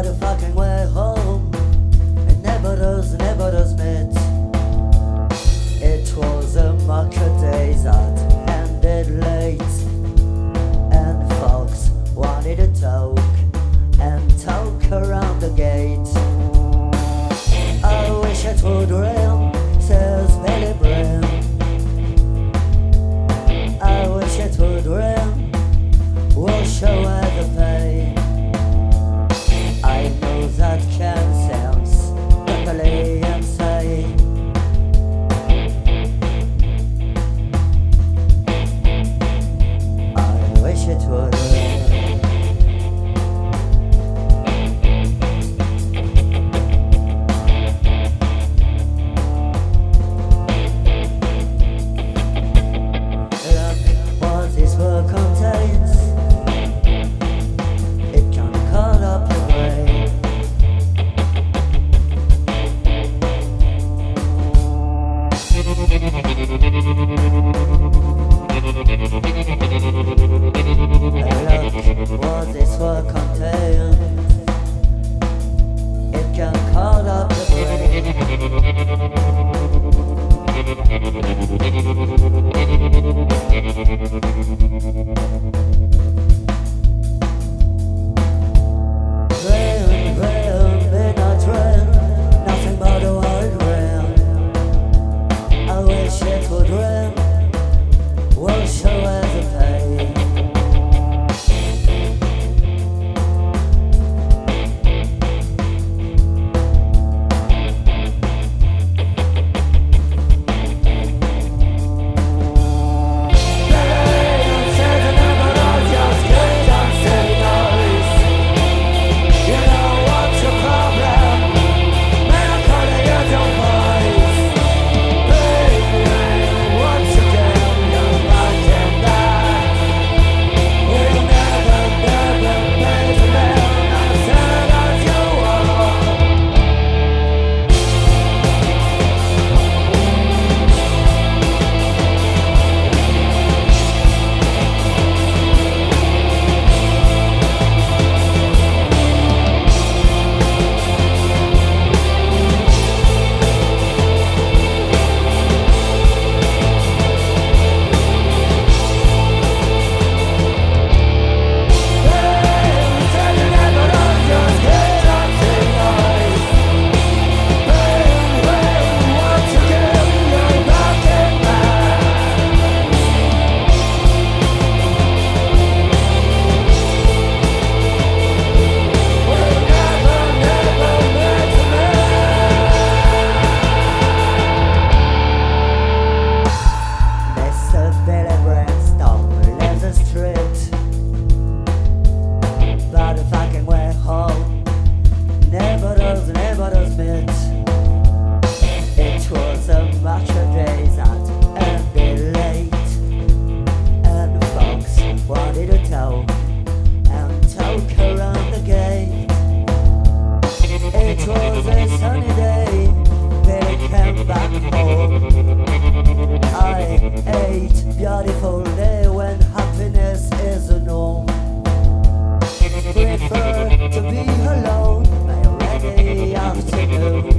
But the fucking way home, it never does meet. It was a market day that ended late, and folks wanted to talk around the gate. I wish it would rain, says Billy Brown. I wish it would rain, wash away the pain. I know that can sound brutally insane. I wish it would rain. What this work contains, it can cut up the brain. Rain, rain, midnight rain, nothing but a white rain. I wish it would rain, wash away the pain. It was a sunny day, they came back home. I ate beautiful day when happiness is a norm. Prefer to be alone by a rainy afternoon.